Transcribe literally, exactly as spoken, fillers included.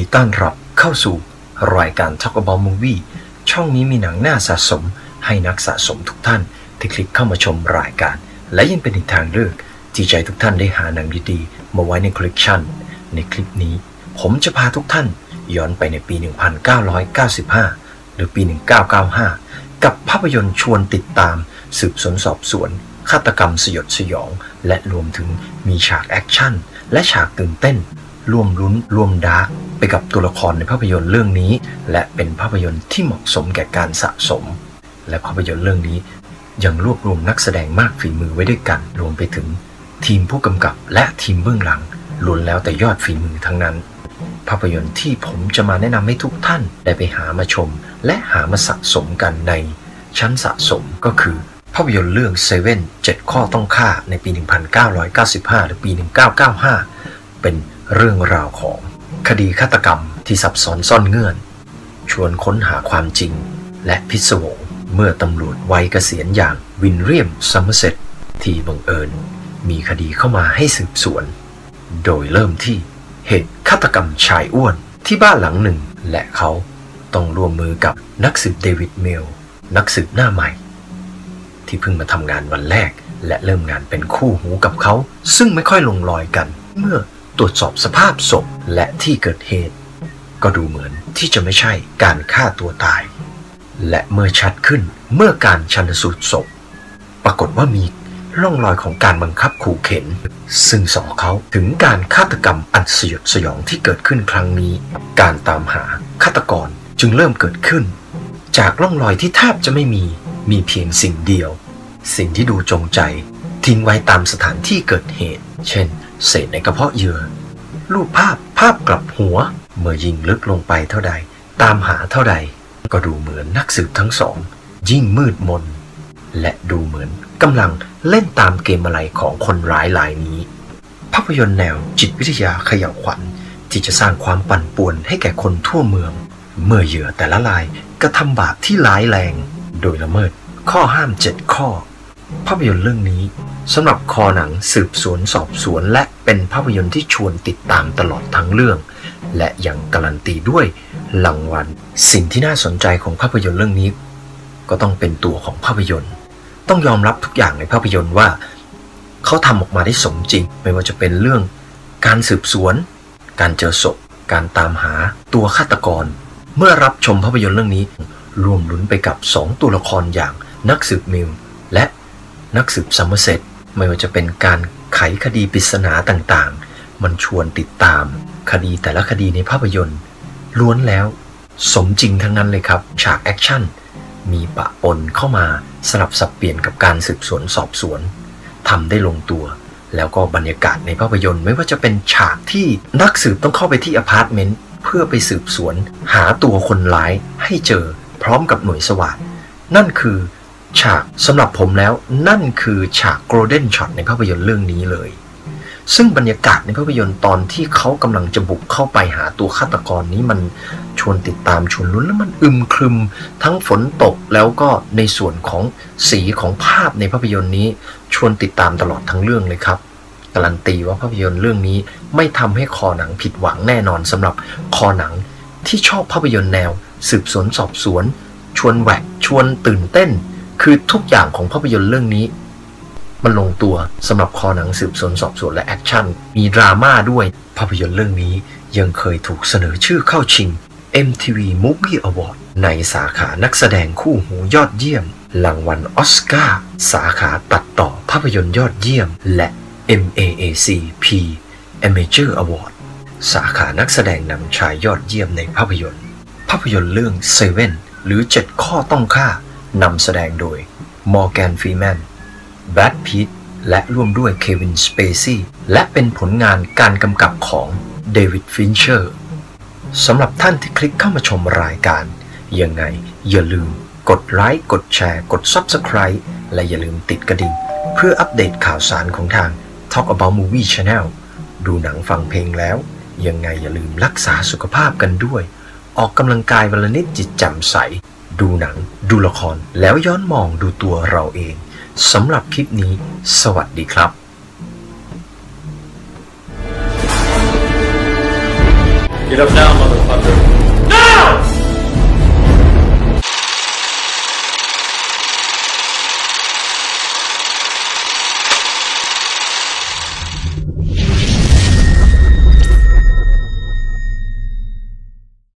ต้อนรับเข้าสู่รายการ Talk About Movie ช่องนี้มีหนังน่าสะสมให้นักสะสมทุกท่านที่คลิกเข้ามาชมรายการและยังเป็นอีกทางเลือกที่ใจทุกท่านได้หาหนังดีๆมาไว้ในคอลเลกชันในคลิปนี้ผมจะพาทุกท่านย้อนไปในปี หนึ่งพันเก้าร้อยเก้าสิบห้า หรือปี หนึ่งพันเก้าร้อยเก้าสิบห้า กับภาพยนตร์ชวนติดตามสืบสวนสอบสวนฆาตกรรมสยดสยองและรวมถึงมีฉากแอคชั่นและฉากตื่นเต้นร่วมลุ้นร่วมดาร์กไปกับตัวละครในภาพยนตร์เรื่องนี้และเป็นภาพยนตร์ที่เหมาะสมแก่การสะสมและภาพยนตร์เรื่องนี้ยังรวบรวมนักแสดงมากฝีมือไว้ด้วยกันรวมไปถึงทีมผู้กำกับและทีมเบื้องหลังล้วนแล้วแต่ยอดฝีมือทั้งนั้นภาพยนตร์ที่ผมจะมาแนะนำให้ทุกท่านได้ไปหามาชมและหามาสะสมกันในชั้นสะสมก็คือภาพยนตร์เรื่องเซเว่น เจ็ดข้อต้องฆ่าในปี หนึ่งพันเก้าร้อยเก้าสิบห้า หรือปี หนึ่งพันเก้าร้อยเก้าสิบห้า เป็นเรื่องราวของคดีฆาตกรรมที่ซับซ้อนซ่อนเงื่อนชวนค้นหาความจริงและพิศวงเมื่อตำรวจวัยเกษียณอย่างวินเรียม ซัมเมอร์เซตที่บังเอิญมีคดีเข้ามาให้สืบสวนโดยเริ่มที่เหตุฆาตกรรมชายอ้วนที่บ้านหลังหนึ่งและเขาต้องร่วมมือกับนักสืบเดวิดเมลนักสืบหน้าใหม่ที่เพิ่งมาทำงานวันแรกและเริ่มงานเป็นคู่หูกับเขาซึ่งไม่ค่อยลงรอยกันเมื่อตรวจสอบสภาพศพและที่เกิดเหตุก็ดูเหมือนที่จะไม่ใช่การฆ่าตัวตายและเมื่อชัดขึ้นเมื่อการชันสูตรศพปรากฏว่ามีร่องรอยของการบังคับขู่เข็นซึ่งสอเขาถึงการฆาตกรรมอันสยดสยองที่เกิดขึ้นครั้งนี้การตามหาฆาตกรจึงเริ่มเกิดขึ้นจากร่องรอยที่แทบจะไม่มีมีเพียงสิ่งเดียวสิ่งที่ดูจงใจทิ้งไว้ตามสถานที่เกิดเหตุเช่นเศษในกระเพาะเหยื่อรูปภาพภาพกลับหัวเมื่อยิ่งลึกลงไปเท่าใดตามหาเท่าใดก็ดูเหมือนนักสืบทั้งสองยิ่งมืดมนและดูเหมือนกำลังเล่นตามเกมอะไรของคนร้ายรายนี้ภาพยนตร์แนวจิตวิทยาเขย่าวขวัญที่จะสร้างความปั่นป่วนให้แก่คนทั่วเมืองเมื่อเหยื่อแต่ละรายกระทำบาปที่ร้ายแรงโดยละเมิดข้อห้ามเจ็ดข้อภาพยนตร์เรื่องนี้สำหรับคอหนังสืบสวนสอบสวนและเป็นภาพยนตร์ที่ชวนติดตามตลอดทั้งเรื่องและยังการันตีด้วยรางวัลสิ่งที่น่าสนใจของภาพยนตร์เรื่องนี้ก็ต้องเป็นตัวของภาพยนตร์ต้องยอมรับทุกอย่างในภาพยนตร์ว่าเขาทำออกมาได้สมจริงไม่ว่าจะเป็นเรื่องการสืบสวนการเจอศพการตามหาตัวฆาตกรเมื่อรับชมภาพยนตร์เรื่องนี้รวมลุ้นไปกับสองตัวละครอย่างนักสืบมิลและนักสืบซัมเมอร์เซตไม่ว่าจะเป็นการไขคดีปริศนาต่างๆมันชวนติดตามคดีแต่ละคดีในภาพยนตร์ล้วนแล้วสมจริงทั้งนั้นเลยครับฉากแอคชั่นมีปะปนเข้ามาสลับสับเปลี่ยนกับการสืบสวนสอบสวนทำได้ลงตัวแล้วก็บรรยากาศในภาพยนตร์ไม่ว่าจะเป็นฉากที่นักสืบต้องเข้าไปที่อพาร์ตเมนต์เพื่อไปสืบสวนหาตัวคนร้ายให้เจอพร้อมกับหน่วยสวาทนั่นคือฉากสำหรับผมแล้วนั่นคือฉากโกลเด้นช็อตในภาพยนตร์เรื่องนี้เลยซึ่งบรรยากาศในภาพยนตร์ตอนที่เขากำลังจะบุกเข้าไปหาตัวฆาตกรนี้มันชวนติดตามชวนลุ้นและมันอึมครึมทั้งฝนตกแล้วก็ในส่วนของสีของภาพในภาพยนตร์นี้ชวนติดตามตลอดทั้งเรื่องเลยครับการันตีว่าภาพยนตร์เรื่องนี้ไม่ทำให้คอหนังผิดหวังแน่นอนสำหรับคอหนังที่ชอบภาพยนตร์แนวสืบสวนสอบสวนชวนแหวกชวนตื่นเต้นคือทุกอย่างของภาพยนตร์เรื่องนี้มันลงตัวสำหรับคอหนังสืบสวนสอบสวนและแอคชั่นมีดราม่าด้วยภาพยนตร์เรื่องนี้ยังเคยถูกเสนอชื่อเข้าชิง เอ็ม ที วี Movie Award ในสาขานักแสดงคู่หูยอดเยี่ยมรางวัลออสการ์สาขาตัดต่อภาพยนตร์ยอดเยี่ยมและ เอ็ม เอ เอ ซี พี Amateur Award สาขานักแสดงนำชายยอดเยี่ยมในภาพยนตร์ภาพยนตร์เรื่องเซเว่นหรือเจ็ดข้อต้องฆ่านำแสดงโดยมอร์แกน ฟรีแมนแบรด พิตต์และร่วมด้วยเควิน สเปซี่และเป็นผลงานการกำกับของเดวิด ฟินเชอร์สำหรับท่านที่คลิกเข้ามาชมรายการยังไงอย่าลืมกดไลค์กดแชร์กด ซับสไครบ์ และอย่าลืมติดกระดิ่งเพื่ออัปเดตข่าวสารของทาง Talk About Movie Channel ดูหนังฟังเพลงแล้วยังไงอย่าลืมรักษาสุขภาพกันด้วยออกกำลังกายวันละนิดจิตแจ่มใสดูหนังดูละครแล้วย้อนมองดูตัวเราเองสำหรับคลิปนี้สวัสดีครับ Get up now,